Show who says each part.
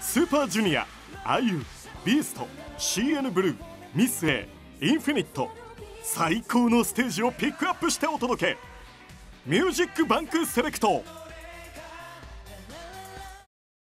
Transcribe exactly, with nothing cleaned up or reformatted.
Speaker 1: スーパージュニア、アイユー、ビースト、シーエヌ ブルー、ミス A、インフィニット、最高のステージをピックアップしてお届け。ミュージックバンクセレクト。